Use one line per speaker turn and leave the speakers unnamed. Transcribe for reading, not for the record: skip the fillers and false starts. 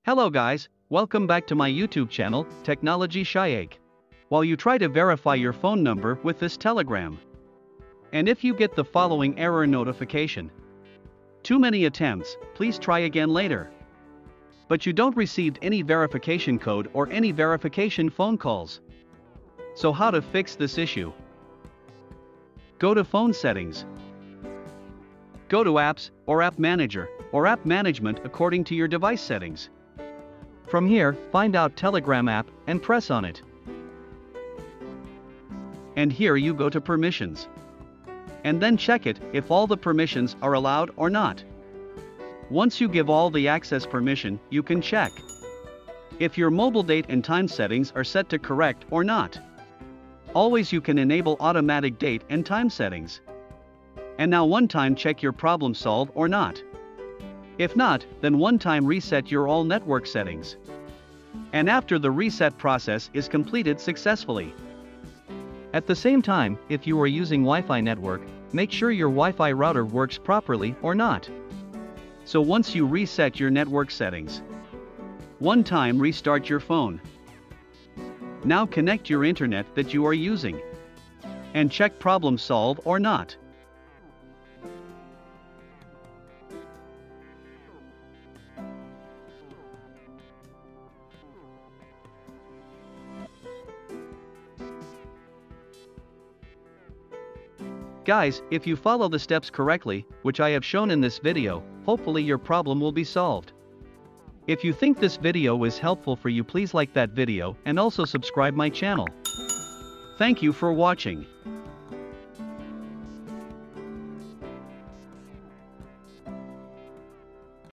Hello guys, welcome back to my YouTube channel, Technology Sahayak. While you try to verify your phone number with this telegram. And if you get the following error notification. Too many attempts, please try again later. But you don't receive any verification code or any verification phone calls. So how to fix this issue? Go to Phone Settings. Go to Apps, or App Manager, or App Management according to your device settings. From here, find out Telegram app and press on it. And here you go to Permissions. And then check it if all the permissions are allowed or not. Once you give all the access permission, you can check if your mobile date and time settings are set to correct or not. Always you can enable automatic date and time settings. And now one time check your problem solved or not. If not, then one time reset your all network settings. And after the reset process is completed successfully. At the same time, if you are using Wi-Fi network, make sure your Wi-Fi router works properly or not. So once you reset your network settings, one time restart your phone. Now connect your internet that you are using. And check problem solved or not. Guys, if you follow the steps correctly, which I have shown in this video, hopefully your problem will be solved. If you think this video is helpful for you, please like that video and also subscribe my channel. Thank you for watching.